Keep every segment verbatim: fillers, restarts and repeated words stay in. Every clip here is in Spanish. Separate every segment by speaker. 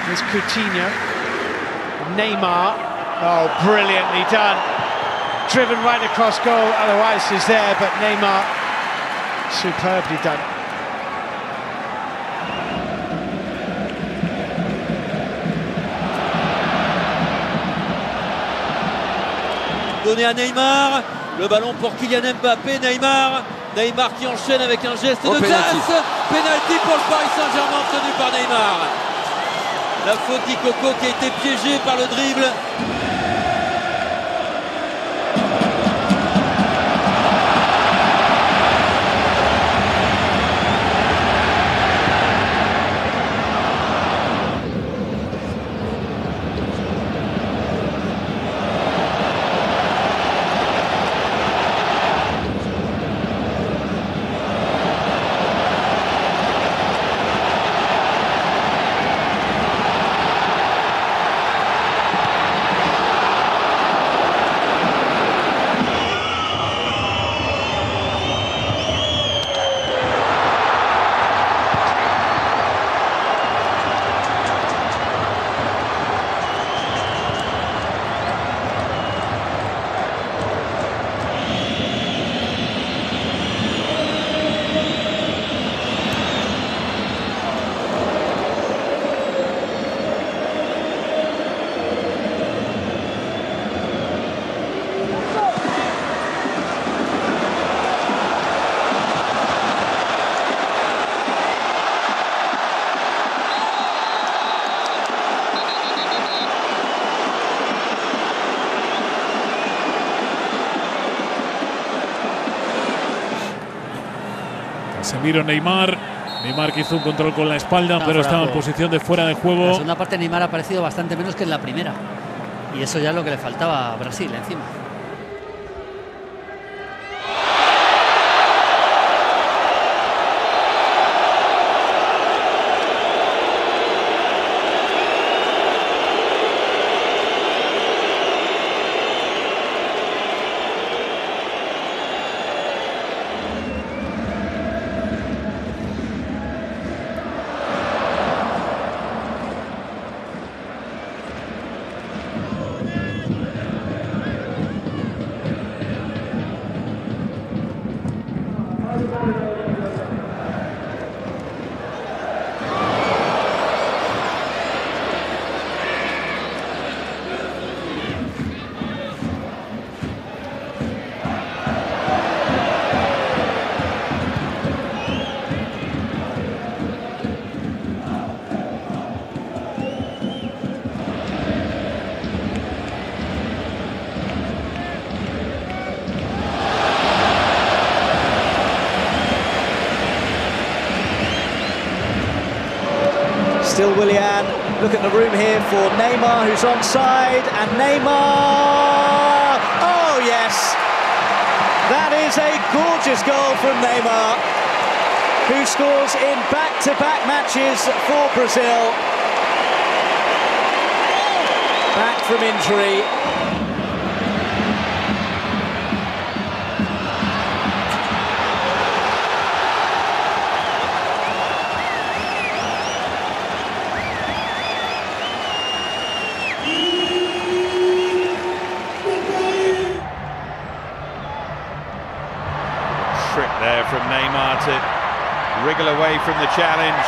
Speaker 1: There's Coutinho. Neymar. Oh, brilliantly done. Driven right across goal. Otherwise is there, but Neymar superbly done.
Speaker 2: Donné à Neymar, le ballon pour Kylian Mbappé, Neymar, Neymar qui enchaîne avec un geste oh, de penalty. classe, penalty pour le Paris Saint-Germain obtenu par Neymar. La faute d'Ikoko qui a été piégée par le dribble.
Speaker 3: Casemiro, Neymar. Neymar que hizo un control con la espalda, no, pero estaba en posición de fuera de juego.
Speaker 4: En la segunda parte Neymar ha aparecido bastante menos que en la primera. Y eso ya es lo que le faltaba a Brasil encima.
Speaker 5: Still Willian, look at the room here for Neymar, who's onside, and Neymar, oh yes, that is a gorgeous goal from Neymar, who scores in back-to-back matches for Brazil, back from injury.
Speaker 6: Trick there from Neymar to wriggle away from the challenge.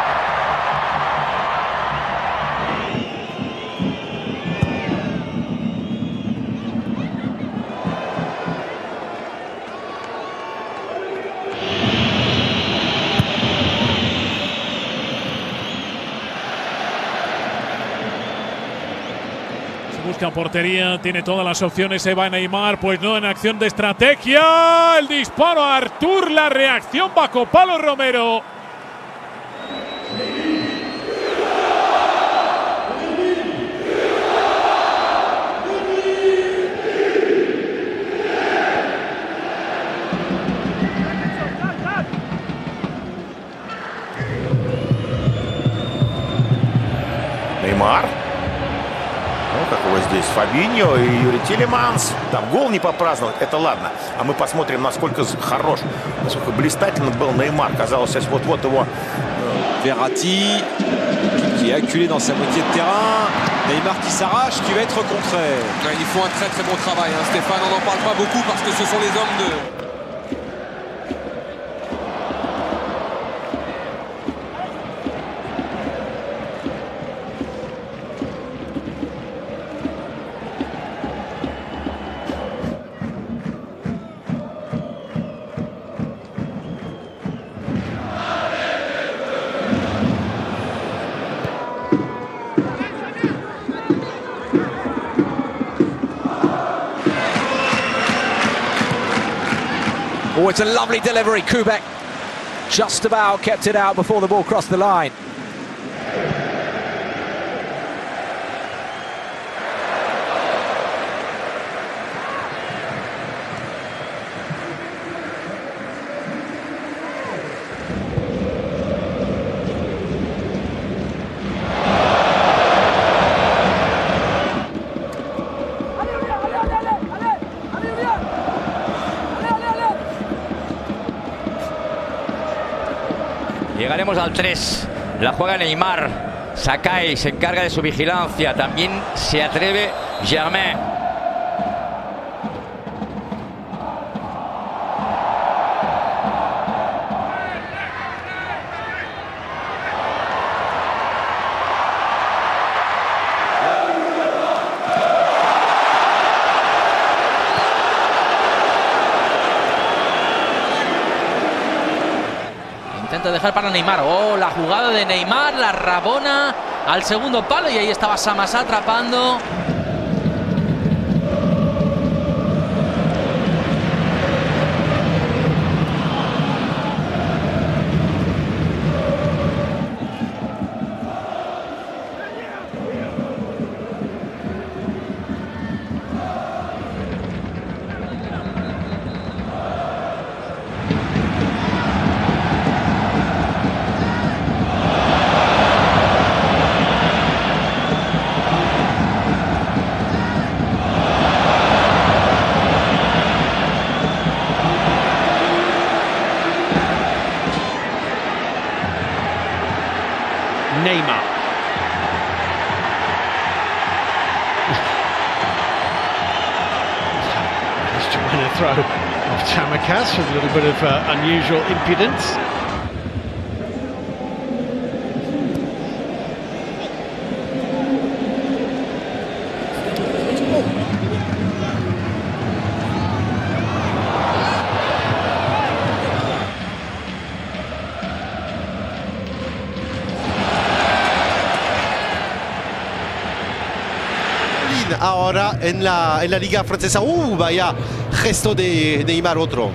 Speaker 3: Busca portería, tiene todas las opciones, se va Neymar, pues no en acción de estrategia. El disparo a Artur, la reacción bajo palo Romero.
Speaker 7: Neymar. Ну, как его здесь Фабиньо и Юрий Тилеманс. Там гол не попраздновать, это ладно. А мы посмотрим, насколько хорош, насколько блистательно был Неймар. Казалось, сейчас вот-вот его...
Speaker 2: Verratti
Speaker 8: qui est acculé dans sa moitié de terrain. Neymar qui s'arrache, qui va être contré.
Speaker 9: Ouais, ils font un très très bon travail, hein. Stéphane, on n'en parle pas beaucoup parce que ce sont les hommes de...
Speaker 5: Oh, it's a lovely delivery. Kubek just about kept it out before the ball crossed the line.
Speaker 10: Llegaremos al tres. La juega Neymar. Sakai se encarga de su vigilancia. También se atreve Germain.
Speaker 11: Intenta dejar para Neymar. Oh, la jugada de Neymar, la rabona al segundo palo y ahí estaba Samasa atrapando.
Speaker 1: Neymar. Just to win a throw off Chamakas with a little bit of uh, unusual impudence.
Speaker 12: Ahora en la, en la Liga Francesa. ¡Uh! Vaya gesto de Neymar, otro.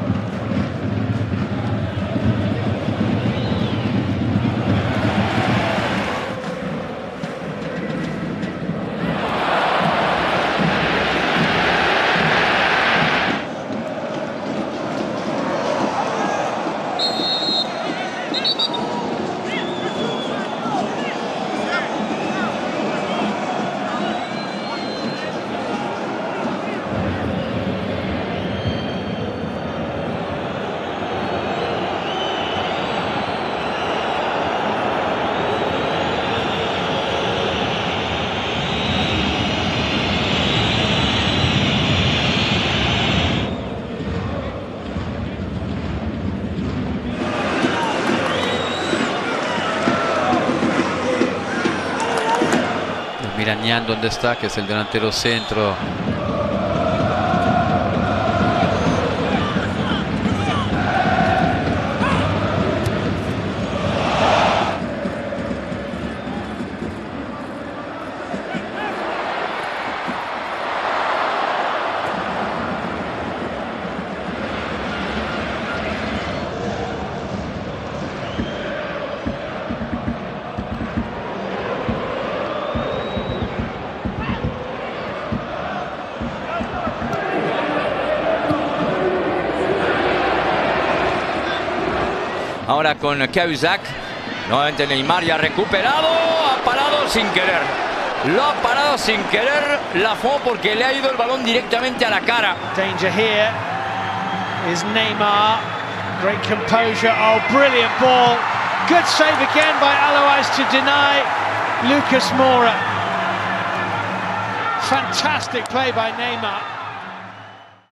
Speaker 2: Mirañán, ¿dónde está? Que es el delantero centro.
Speaker 10: Ahora con Cahuzac. Nuevamente Neymar ya recuperado. Ha parado sin querer. Lo ha parado sin querer Lafont porque le ha ido el balón directamente a la cara.
Speaker 1: Danger here is Neymar. Great composure. Oh, brilliant ball Good save again by Alois to deny Lucas Moura. Fantastic play by Neymar.